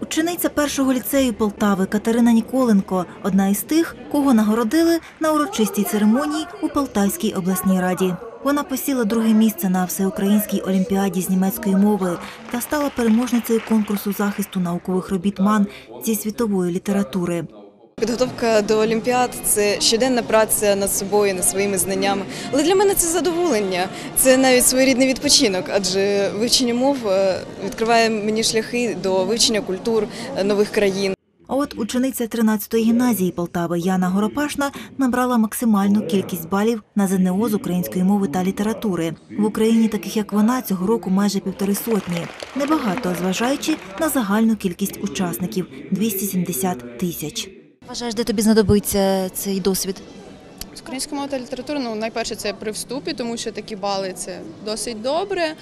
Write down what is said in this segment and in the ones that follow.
Учениця першого ліцею Полтави Катерина Ніколенко – одна із тих, кого нагородили на урочистій церемонії у Полтавській обласній раді. Вона посіла друге місце на всеукраїнській олімпіаді з німецької мови та стала переможницею конкурсу захисту наукових робіт МАН зі світової літератури. Підготовка до олімпіад – це щоденна праця над собою, над своїми знаннями. Але для мене це задоволення, це навіть своєрідний відпочинок, адже вивчення мов відкриває мені шляхи до вивчення культур нових країн. А от учениця 13-ї гімназії Полтави Яна Горопашна набрала максимальну кількість балів на ЗНО з української мови та літератури. В Україні таких, як вона, цього року майже 150. Небагато, зважаючи на загальну кількість учасників – 270 тисяч. Вважаєш, де тобі знадобиться цей досвід? З української мови та літератури, найперше, це при вступі, тому що такі бали – це досить добре,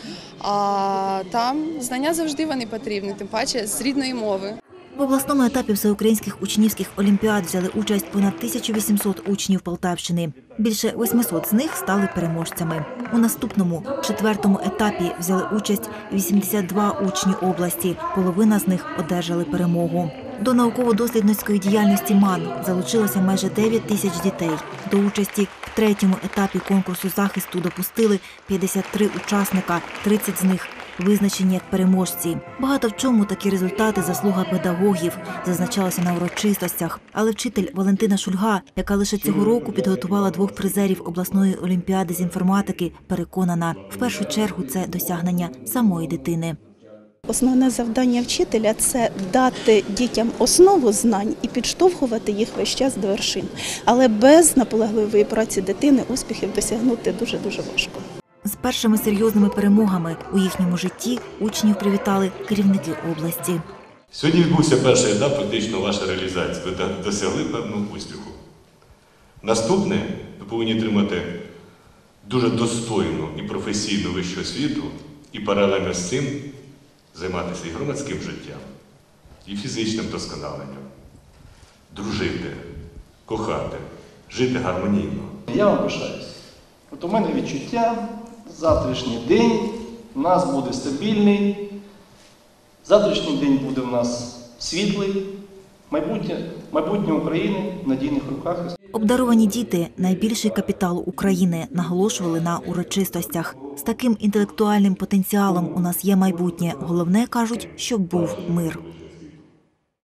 а там знання завжди вони потрібні, тим паче з рідної мови. В обласному етапі всеукраїнських учнівських олімпіад взяли участь понад 1800 учнів Полтавщини. Більше 800 з них стали переможцями. У наступному, 4-му етапі взяли участь 82 учні області, половина з них одержали перемогу. До науково-дослідницької діяльності МАН залучилося майже 9 тисяч дітей. До участі в 3-му етапі конкурсу захисту допустили 53 учасника, 30 з них визначені як переможці. Багато в чому такі результати – заслуга педагогів, зазначалося на урочистостях. Але вчитель Валентина Шульга, яка лише цього року підготувала 2 призерів обласної олімпіади з інформатики, переконана, в першу чергу це досягнення самої дитини. Основне завдання вчителя – це дати дітям основу знань і підштовхувати їх весь час до вершин. Але без наполегливої праці дитини успіхів досягнути дуже-дуже важко. З першими серйозними перемогами у їхньому житті учнів привітали керівники області. Сьогодні відбувся перший етап фактично вашої реалізації. Ви досягли певного успіху. Наступне, ви повинні отримати дуже достойну і професійну вищу освіту і паралельно з цим займатися і громадським життям, і фізичним досконаленням, дружити, кохати, жити гармонійно. Я вам пишаюсь. От у мене відчуття, завтрашній день у нас буде стабільний, завтрашній день буде в нас світлий, майбутнє України в надійних руках. Обдаровані діти – найбільший капітал України, наголошували на урочистостях. З таким інтелектуальним потенціалом у нас є майбутнє. Головне, кажуть, щоб був мир.